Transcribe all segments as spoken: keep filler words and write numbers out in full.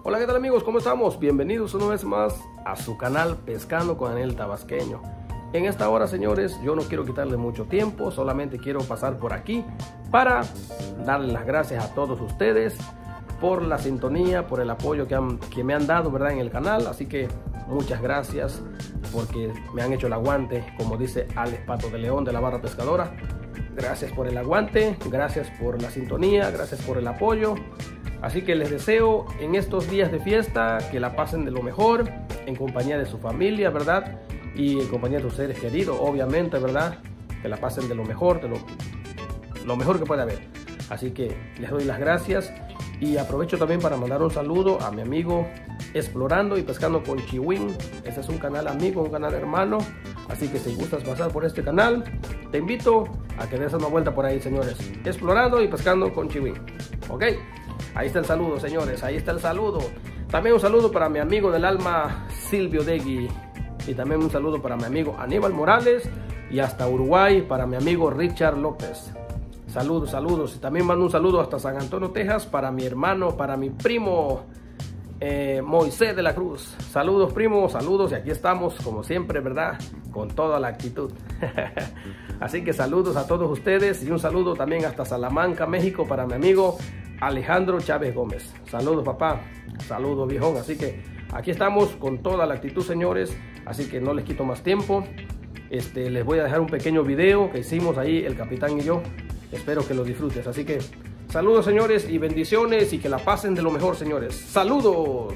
Hola, ¿qué tal amigos? ¿Cómo estamos? Bienvenidos una vez más a su canal Pescando con Daniel Tabasqueño. En esta hora, señores, yo no quiero quitarle mucho tiempo, solamente quiero pasar por aquí para darle las gracias a todos ustedes por la sintonía, por el apoyo que, han, que me han dado, ¿verdad?, en el canal. Así que muchas gracias porque me han hecho el aguante, como dice Alex Pato de León de la Barra Pescadora. Gracias por el aguante, gracias por la sintonía, gracias por el apoyo. Así que les deseo en estos días de fiesta que la pasen de lo mejor, en compañía de su familia, ¿verdad? Y en compañía de sus seres queridos, obviamente, ¿verdad? Que la pasen de lo mejor, de lo, lo mejor que pueda haber. Así que les doy las gracias y aprovecho también para mandar un saludo a mi amigo Explorando y Pescando con Chiwin. Este es un canal amigo, un canal hermano. Así que si gustas pasar por este canal, te invito a que des una vuelta por ahí, señores. Explorando y Pescando con Chiwin. ¿Ok? Ahí está el saludo, señores, ahí está el saludo. También un saludo para mi amigo del alma, Silvio Degui. Y también un saludo para mi amigo Aníbal Morales. Y hasta Uruguay, para mi amigo Richard López. Saludos, saludos. Y también mando un saludo hasta San Antonio, Texas, para mi hermano, para mi primo eh, Moisés de la Cruz. Saludos, primo, saludos. Y aquí estamos, como siempre, ¿verdad? Con toda la actitud. Así que saludos a todos ustedes. Y un saludo también hasta Salamanca, México, para mi amigo Alejandro Chávez Gómez. Saludos, papá. Saludos, viejón. Así que aquí estamos con toda la actitud, señores. Así que no les quito más tiempo. Este, les voy a dejar un pequeño video que hicimos ahí el capitán y yo. Espero que lo disfrutes. Así que saludos, señores, y bendiciones y que la pasen de lo mejor, señores. ¡Saludos!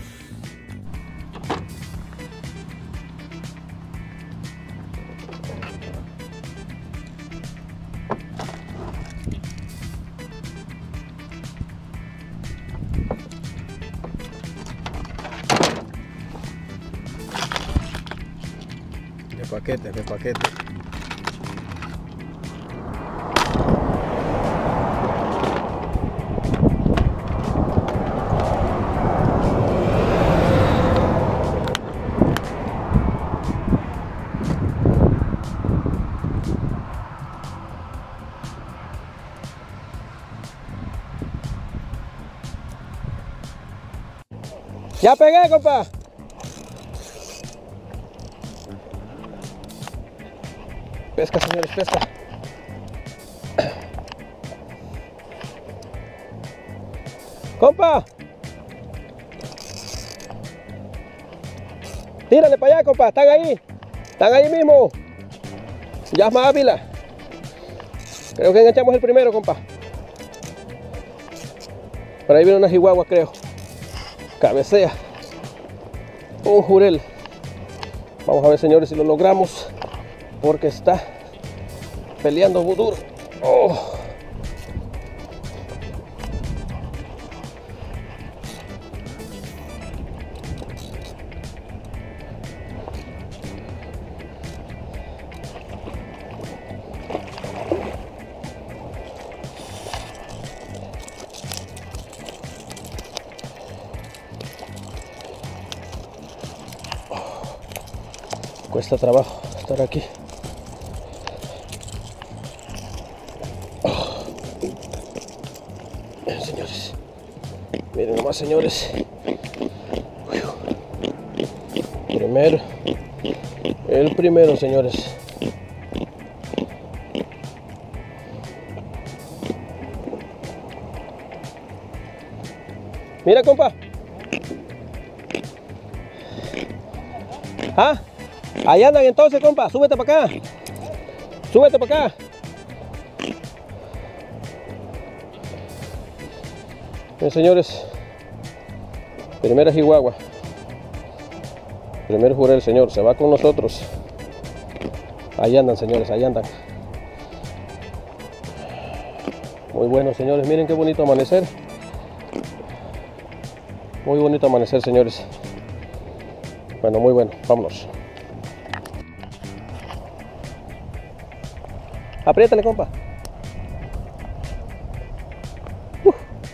De paquete, de paquete. Ya pegué, compa. Pesca, señores, pesca. Compa. Tírale para allá, compa. Están ahí. Están ahí mismo. Llama Ávila. Creo que enganchamos el primero, compa. Por ahí viene una chihuahua, creo. Cabecea. Un jurel. Vamos a ver, señores, si lo logramos. Porque está peleando muy duro. Oh. Cuesta trabajo estar aquí. Miren, señores. Miren nomás, señores. Primero. El primero, señores. Mira, compa. ¿Ah? Ahí andan entonces, compa. Súbete para acá. Súbete para acá. Bien, señores. Primera chihuahua. Primer jurel, señor. Se va con nosotros. Ahí andan, señores. Ahí andan. Muy bueno, señores. Miren qué bonito amanecer. Muy bonito amanecer, señores. Bueno, muy bueno. Vámonos. Apriétale, compa. Uh.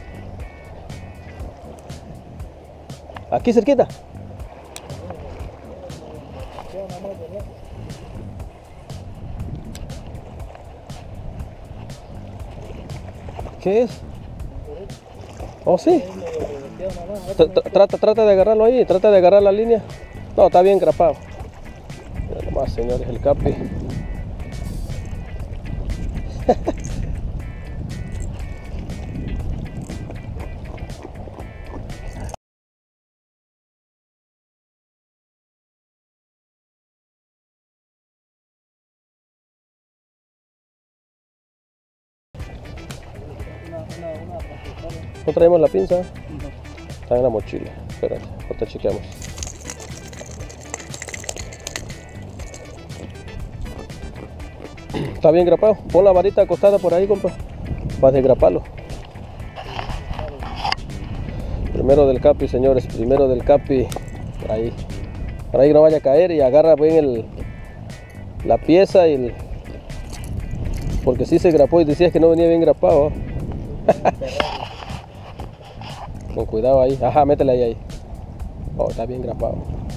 Aquí cerquita. ¿Qué es? Oh, sí. Trata, trata de agarrarlo ahí, trata de agarrar la línea. No, está bien grapado. Mira nomás, señores, el capi. ¿No traemos la pinza? Está en la mochila. Espérate, ahorita chequeamos. Está bien grapado. Pon la varita acostada por ahí, compa, para desgraparlo. Primero del capi, señores, primero del capi. Por ahí. Por ahí no vaya a caer y agarra bien el, la pieza y el, porque si sí se grapó y decías que no venía bien grapado. ¿eh? Con cuidado ahí. Ajá, métele ahí, ahí. Oh, está bien grapado.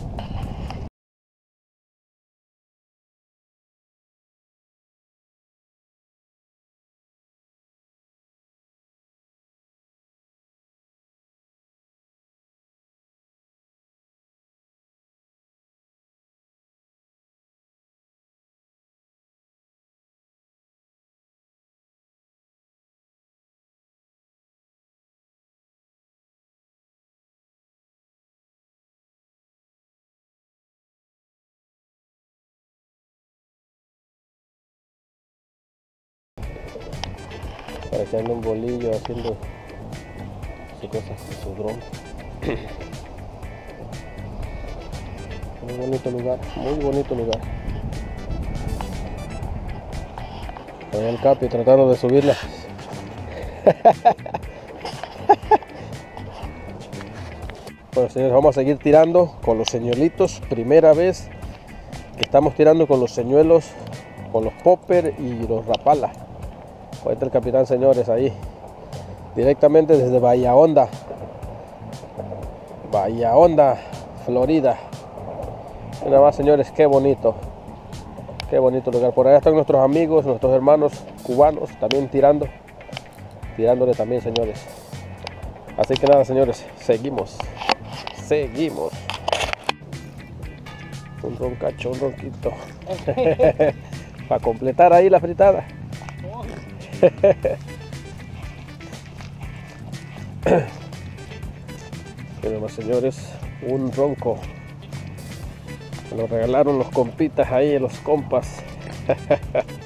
Parecía un bolillo haciendo su cosa, su dron. Muy bonito lugar, muy bonito lugar. Ahí el capi tratando de subirla. Bueno, señores, vamos a seguir tirando con los señuelitos. Primera vez que estamos tirando con los señuelos, con los popper y los rapala. Ahí está el capitán, señores, ahí. Directamente desde Bahía Honda. Bahía Honda, Florida. Mira más, señores, qué bonito. Qué bonito lugar. Por allá están nuestros amigos, nuestros hermanos cubanos también tirando. Tirándole también, señores. Así que nada, señores, seguimos. Seguimos. Un roncacho, un ronquito. Para completar ahí la fritada. Miren más, señores, un ronco. Me lo regalaron los compitas ahí, los compas.